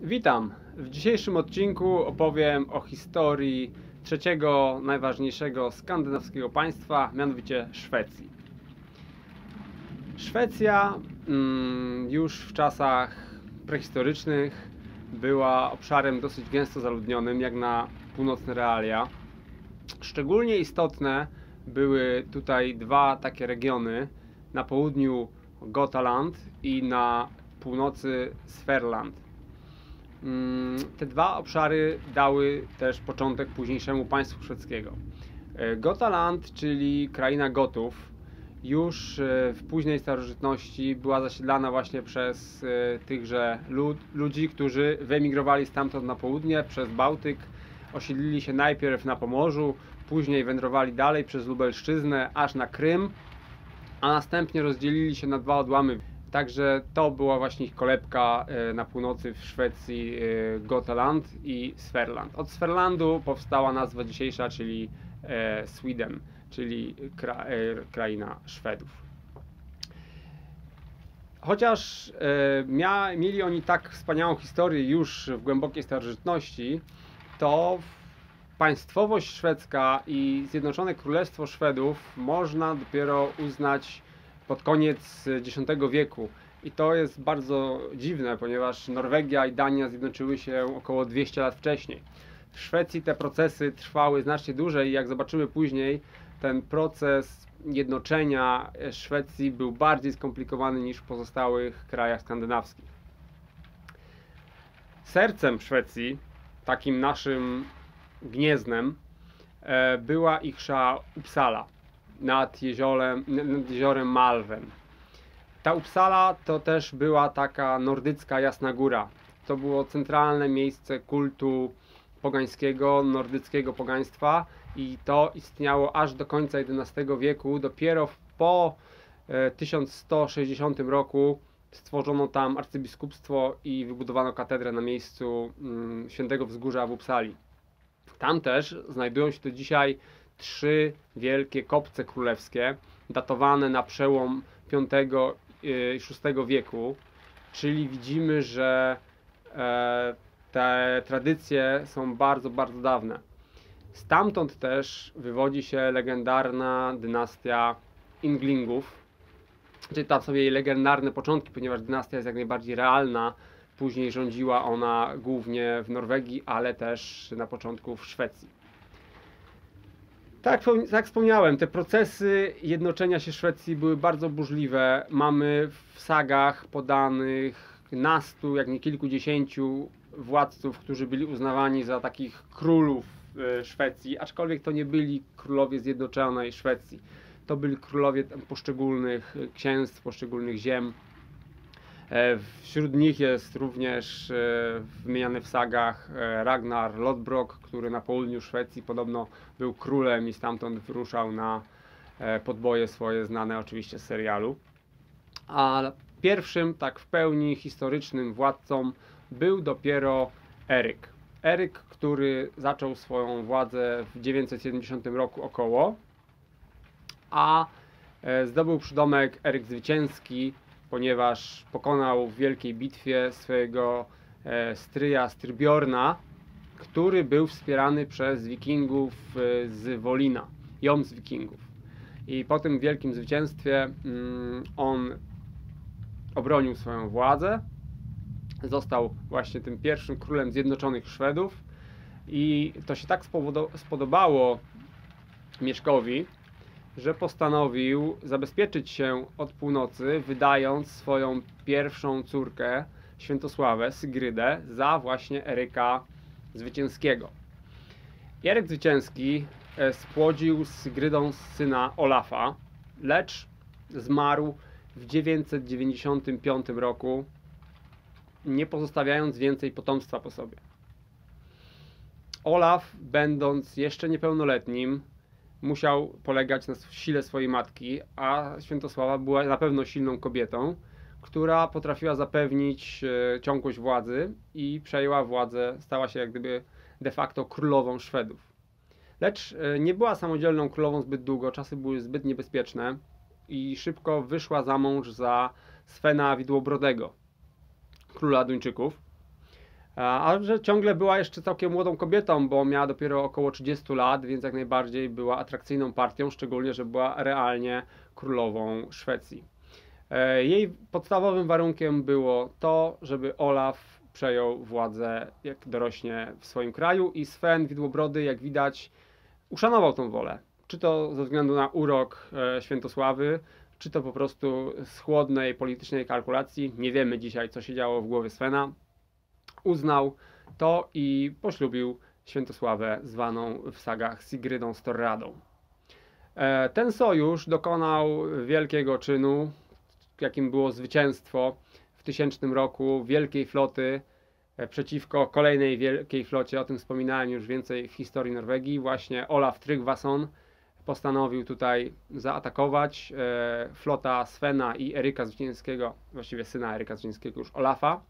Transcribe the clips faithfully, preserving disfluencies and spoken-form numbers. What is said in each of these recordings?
Witam! W dzisiejszym odcinku opowiem o historii trzeciego najważniejszego skandynawskiego państwa, mianowicie Szwecji. Szwecja mm, już w czasach prehistorycznych była obszarem dosyć gęsto zaludnionym, jak na północne realia. Szczególnie istotne były tutaj dwa takie regiony, na południu Gotaland i na północy Sverland. Te dwa obszary dały też początek późniejszemu państwu szwedzkiego. Gotaland, czyli kraina Gotów, już w późnej starożytności była zasiedlana właśnie przez tychże lud, ludzi, którzy wyemigrowali stamtąd na południe przez Bałtyk, osiedlili się najpierw na Pomorzu, później wędrowali dalej przez Lubelszczyznę aż na Krym, a następnie rozdzielili się na dwa odłamy. Także to była właśnie ich kolebka na północy w Szwecji, Gotaland i Sverland. Od Sverlandu powstała nazwa dzisiejsza, czyli Sweden, czyli kra, kraina Szwedów. Chociaż mia, mieli oni tak wspaniałą historię już w głębokiej starożytności, to państwowość szwedzka i Zjednoczone Królestwo Szwedów można dopiero uznać pod koniec dziesiątego wieku. I to jest bardzo dziwne, ponieważ Norwegia i Dania zjednoczyły się około dwieście lat wcześniej. W Szwecji te procesy trwały znacznie dłużej i jak zobaczymy później, ten proces jednoczenia Szwecji był bardziej skomplikowany niż w pozostałych krajach skandynawskich. Sercem Szwecji, takim naszym gniezdnem, była ichrsza Uppsala nad jeziorem, nad jeziorem Malven. Ta Uppsala to też była taka nordycka Jasna Góra. To było centralne miejsce kultu pogańskiego, nordyckiego pogaństwa i to istniało aż do końca jedenastego wieku. Dopiero po tysiąc sto sześćdziesiątym roku stworzono tam arcybiskupstwo i wybudowano katedrę na miejscu Świętego Wzgórza w Uppsali. Tam też znajdują się do dzisiaj trzy wielkie kopce królewskie, datowane na przełom piątego i szóstego wieku, czyli widzimy, że te tradycje są bardzo, bardzo dawne. Stamtąd też wywodzi się legendarna dynastia Inglingów, czyli tam są jej legendarne początki, ponieważ dynastia jest jak najbardziej realna. Później rządziła ona głównie w Norwegii, ale też na początku w Szwecji. Tak, tak jak wspomniałem, te procesy jednoczenia się Szwecji były bardzo burzliwe. Mamy w sagach podanych nastu, jak nie kilkudziesięciu władców, którzy byli uznawani za takich królów Szwecji, aczkolwiek to nie byli królowie zjednoczonej Szwecji. To byli królowie poszczególnych księstw, poszczególnych ziem. Wśród nich jest również wymieniany w sagach Ragnar Lodbrok, który na południu Szwecji podobno był królem i stamtąd wyruszał na podboje swoje, znane oczywiście z serialu. A pierwszym, tak w pełni historycznym władcą był dopiero Eryk. Eryk, który zaczął swoją władzę w dziewięćset siedemdziesiątym roku około, a zdobył przydomek Eryk Zwycięski, ponieważ pokonał w wielkiej bitwie swojego e, stryja Styrbjorna, który był wspierany przez wikingów e, z Wolina, Jomsvikingów. I po tym wielkim zwycięstwie mm, on obronił swoją władzę, został właśnie tym pierwszym królem zjednoczonych Szwedów i to się tak spodobało Mieszkowi, że postanowił zabezpieczyć się od północy, wydając swoją pierwszą córkę, Świętosławę, Sygrydę, za właśnie Eryka Zwycięskiego. Eryk Zwycięski spłodził z Sygrydą syna Olafa, lecz zmarł w dziewięćset dziewięćdziesiątym piątym roku, nie pozostawiając więcej potomstwa po sobie. Olaf, będąc jeszcze niepełnoletnim, musiał polegać na sile swojej matki, a Świętosława była na pewno silną kobietą, która potrafiła zapewnić ciągłość władzy i przejęła władzę, stała się jak gdyby de facto królową Szwedów. Lecz nie była samodzielną królową zbyt długo, czasy były zbyt niebezpieczne i szybko wyszła za mąż za Svena Widłobrodego, króla Duńczyków. A że ciągle była jeszcze całkiem młodą kobietą, bo miała dopiero około trzydziestu lat, więc jak najbardziej była atrakcyjną partią, szczególnie, że była realnie królową Szwecji. Jej podstawowym warunkiem było to, żeby Olaf przejął władzę, jak dorośnie w swoim kraju, i Sven Widłobrody, jak widać, uszanował tą wolę. Czy to ze względu na urok Świętosławy, czy to po prostu z chłodnej politycznej kalkulacji. Nie wiemy dzisiaj, co się działo w głowie Svena. Uznał to i poślubił Świętosławę, zwaną w sagach Sigrydą Storradą. Ten sojusz dokonał wielkiego czynu, jakim było zwycięstwo w tysięcznym roku wielkiej floty przeciwko kolejnej wielkiej flocie. O tym wspominałem już więcej w historii Norwegii. Właśnie Olaf Tryggvason postanowił tutaj zaatakować. Flota Svena i Eryka Zwycięskiego, właściwie syna Eryka Zwycięskiego, już Olafa,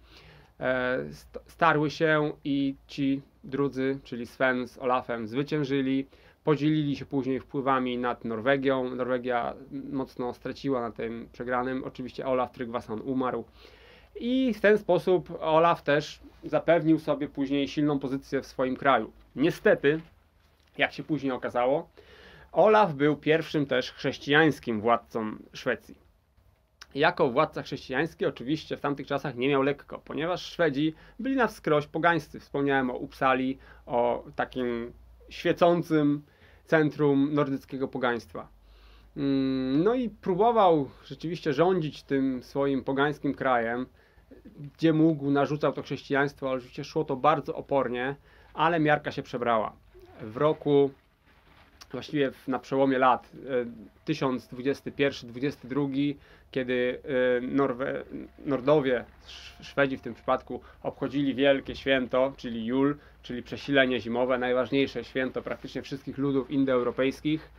starły się i ci drudzy, czyli Sven z Olafem, zwyciężyli. Podzielili się później wpływami nad Norwegią. Norwegia mocno straciła na tym przegranym. Oczywiście Olaf Tryggvason umarł. I w ten sposób Olaf też zapewnił sobie później silną pozycję w swoim kraju. Niestety, jak się później okazało, Olaf był pierwszym też chrześcijańskim władcą Szwecji. Jako władca chrześcijański oczywiście w tamtych czasach nie miał lekko, ponieważ Szwedzi byli na wskroś pogańscy. Wspomniałem o Uppsali, o takim świecącym centrum nordyckiego pogaństwa. No i próbował rzeczywiście rządzić tym swoim pogańskim krajem, gdzie mógł, narzucał to chrześcijaństwo, ale rzeczywiście szło to bardzo opornie, ale miarka się przebrała. W roku, właściwie na przełomie lat tysiąc dwudziesty pierwszy dwudziesty drugi, kiedy Norwe, Nordowie, Szwedzi w tym przypadku, obchodzili wielkie święto, czyli Jul, czyli przesilenie zimowe, najważniejsze święto praktycznie wszystkich ludów indoeuropejskich,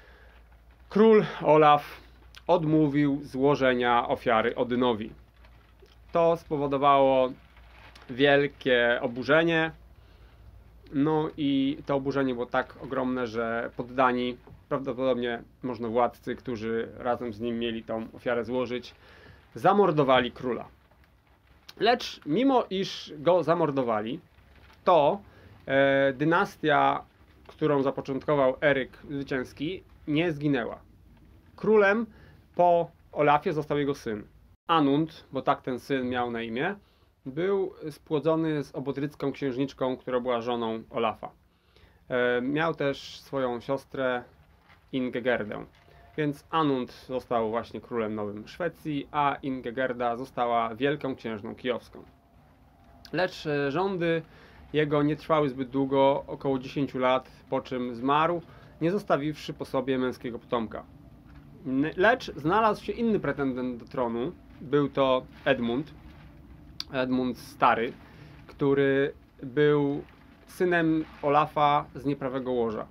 król Olaf odmówił złożenia ofiary Odynowi. To spowodowało wielkie oburzenie. No i to oburzenie było tak ogromne, że poddani, prawdopodobnie możnowładcy, którzy razem z nim mieli tą ofiarę złożyć, zamordowali króla. Lecz mimo iż go zamordowali, to e, dynastia, którą zapoczątkował Eryk Zwycięski, nie zginęła. Królem po Olafie został jego syn. Anund, bo tak ten syn miał na imię, był spłodzony z obodrycką księżniczką, która była żoną Olafa. E, miał też swoją siostrę Ingegerdę. Więc Anund został właśnie królem nowym Szwecji, a Ingegerda została wielką księżną kijowską. Lecz rządy jego nie trwały zbyt długo, około dziesięciu lat, po czym zmarł, nie zostawiwszy po sobie męskiego potomka. Lecz znalazł się inny pretendent do tronu. Był to Edmund, Edmund Stary, który był synem Olafa z nieprawego łoża.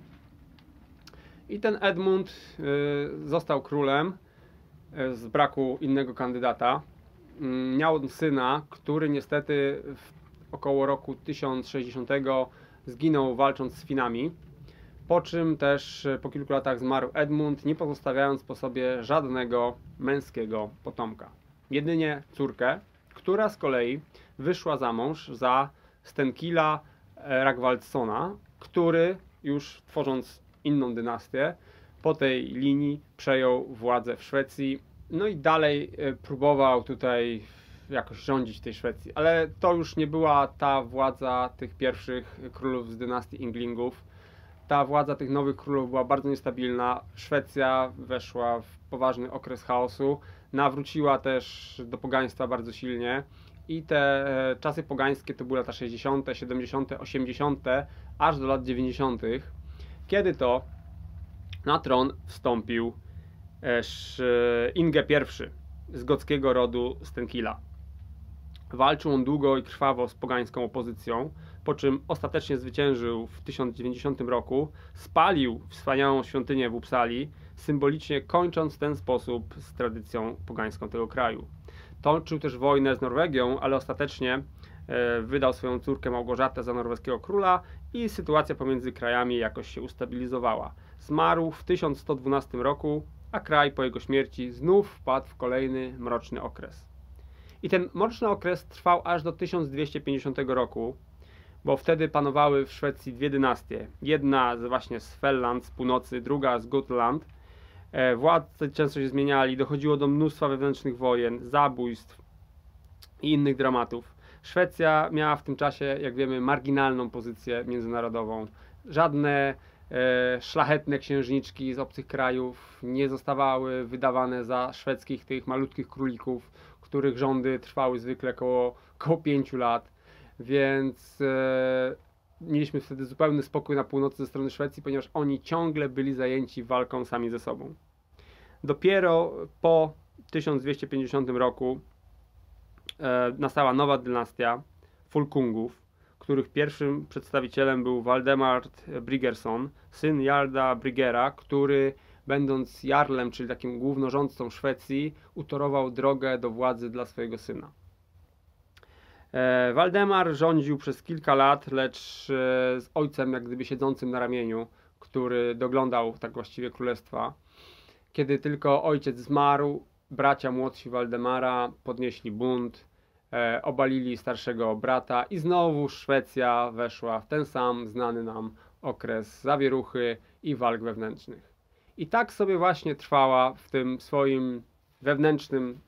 I ten Edmund y, został królem y, z braku innego kandydata. Y, miał syna, który niestety w około roku tysiąc sześćdziesiątego zginął walcząc z Finami. Po czym też y, po kilku latach zmarł Edmund, nie pozostawiając po sobie żadnego męskiego potomka. Jedynie córkę, która z kolei wyszła za mąż za Stenkila Ragvaldsona, który już tworząc inną dynastię, po tej linii przejął władzę w Szwecji, no i dalej próbował tutaj jakoś rządzić w tej Szwecji, ale to już nie była ta władza tych pierwszych królów z dynastii Inglingów. Ta władza tych nowych królów była bardzo niestabilna. Szwecja weszła w poważny okres chaosu, nawróciła też do pogaństwa bardzo silnie i te czasy pogańskie to były lata sześćdziesiąte, siedemdziesiąte, osiemdziesiąte, aż do lat dziewięćdziesiątych, kiedy to na tron wstąpił Inge pierwszy z gockiego rodu Stenkila. Walczył on długo i krwawo z pogańską opozycją, po czym ostatecznie zwyciężył w tysiąc dziewięćdziesiątym roku, spalił wspaniałą świątynię w Uppsali, symbolicznie kończąc w ten sposób z tradycją pogańską tego kraju. Toczył też wojnę z Norwegią, ale ostatecznie wydał swoją córkę Małgorzatę za norweskiego króla i sytuacja pomiędzy krajami jakoś się ustabilizowała. Zmarł w tysiąc sto dwunastym roku, a kraj po jego śmierci znów wpadł w kolejny mroczny okres. I ten mroczny okres trwał aż do tysiąc dwieście pięćdziesiątego roku, bo wtedy panowały w Szwecji dwie dynastie. Jedna z właśnie z Felland z północy, druga z Gotland. Władcy często się zmieniali, dochodziło do mnóstwa wewnętrznych wojen, zabójstw i innych dramatów. Szwecja miała w tym czasie, jak wiemy, marginalną pozycję międzynarodową. Żadne e, szlachetne księżniczki z obcych krajów nie zostawały wydawane za szwedzkich tych malutkich królików, których rządy trwały zwykle koło, koło pięciu lat. Więc e, mieliśmy wtedy zupełny spokój na północy ze strony Szwecji, ponieważ oni ciągle byli zajęci walką sami ze sobą. Dopiero po tysiąc dwieście pięćdziesiątym roku e, nastała nowa dynastia Folkungów, których pierwszym przedstawicielem był Waldemar Bryggersson, syn Jarla Bryggera, który będąc jarlem, czyli takim głównorządcą Szwecji, utorował drogę do władzy dla swojego syna. Waldemar rządził przez kilka lat, lecz z ojcem jak gdyby siedzącym na ramieniu, który doglądał tak właściwie królestwa. Kiedy tylko ojciec zmarł, bracia młodsi Waldemara podnieśli bunt, e, obalili starszego brata i znowu Szwecja weszła w ten sam znany nam okres zawieruchy i walk wewnętrznych. I tak sobie właśnie trwała w tym swoim wewnętrznym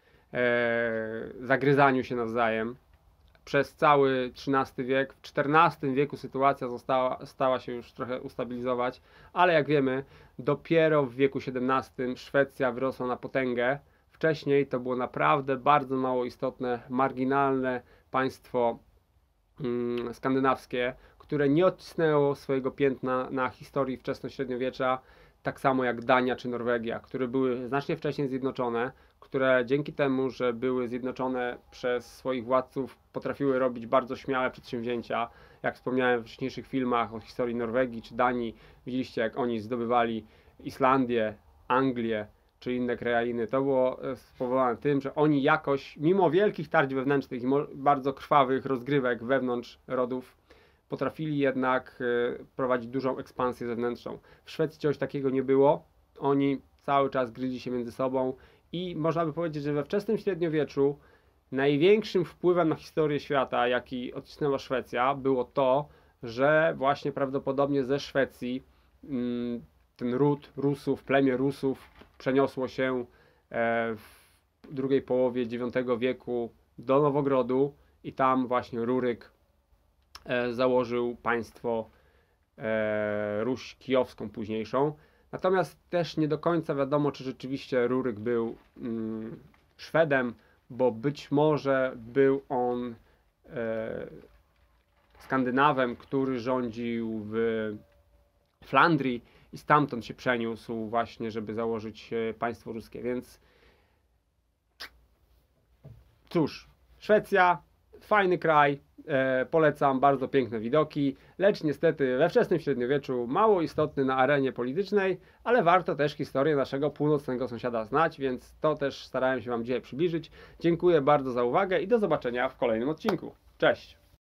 e, zagryzaniu się nawzajem przez cały trzynasty wiek. W czternastym wieku sytuacja została, stała się już trochę ustabilizować, ale jak wiemy, dopiero w wieku siedemnastym Szwecja wyrosła na potęgę. Wcześniej to było naprawdę bardzo mało istotne, marginalne państwo mm, skandynawskie, które nie odcisnęło swojego piętna na historii wczesnośredniowiecza, tak samo jak Dania czy Norwegia, które były znacznie wcześniej zjednoczone, które dzięki temu, że były zjednoczone przez swoich władców, potrafiły robić bardzo śmiałe przedsięwzięcia. Jak wspomniałem w wcześniejszych filmach o historii Norwegii czy Danii, widzieliście jak oni zdobywali Islandię, Anglię czy inne krainy. To było spowodowane tym, że oni jakoś, mimo wielkich tarć wewnętrznych i bardzo krwawych rozgrywek wewnątrz rodów, potrafili jednak prowadzić dużą ekspansję zewnętrzną. W Szwecji czegoś takiego nie było. Oni cały czas gryźli się między sobą i można by powiedzieć, że we wczesnym średniowieczu największym wpływem na historię świata, jaki odcisnęła Szwecja, było to, że właśnie prawdopodobnie ze Szwecji ten ród Rusów, plemię Rusów przeniosło się w drugiej połowie dziewiątego wieku do Nowogrodu i tam właśnie Ruryk założył państwo Ruś Kijowską późniejszą. Natomiast też nie do końca wiadomo, czy rzeczywiście Ruryk był mm, Szwedem, bo być może był on e, Skandynawem, który rządził w Flandrii i stamtąd się przeniósł właśnie, żeby założyć państwo ruskie. Więc cóż, Szwecja, fajny kraj, e, polecam, bardzo piękne widoki, lecz niestety we wczesnym średniowieczu mało istotny na arenie politycznej, ale warto też historię naszego północnego sąsiada znać, więc to też starałem się Wam dzisiaj przybliżyć. Dziękuję bardzo za uwagę i do zobaczenia w kolejnym odcinku. Cześć!